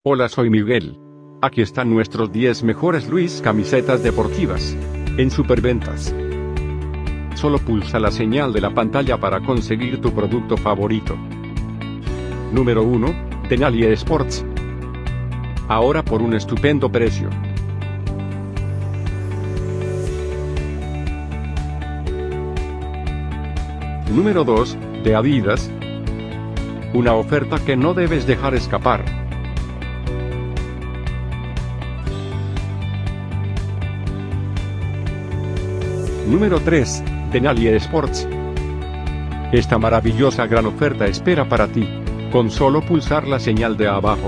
Hola, soy Miguel. Aquí están nuestros 10 mejores Luis camisetas deportivas en superventas. Solo pulsa la señal de la pantalla para conseguir tu producto favorito. Número 1, Denali Sports. Ahora por un estupendo precio. Número 2, de Adidas. Una oferta que no debes dejar escapar. Número 3, Denali Sports. Esta maravillosa gran oferta espera para ti, con solo pulsar la señal de abajo.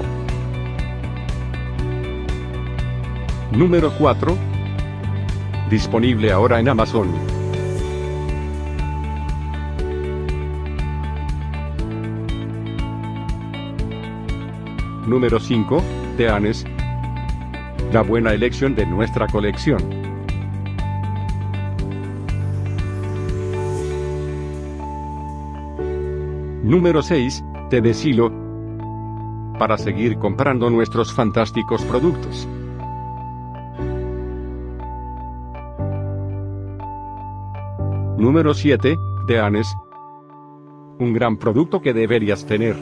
Número 4. Disponible ahora en Amazon. Número 5, de Anes. La buena elección de nuestra colección. Número 6, de Silo. Para seguir comprando nuestros fantásticos productos. Número 7, de Anes. Un gran producto que deberías tener.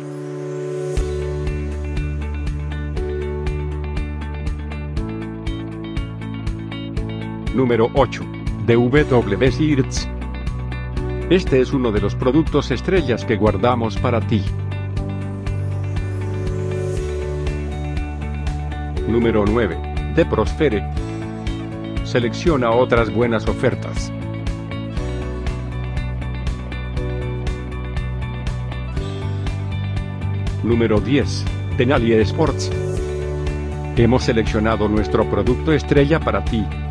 Número 8, de W Search. Este es uno de los productos estrellas que guardamos para ti. Número 9, de Prospere. Selecciona otras buenas ofertas. Número 10, Denali Sports. Hemos seleccionado nuestro producto estrella para ti.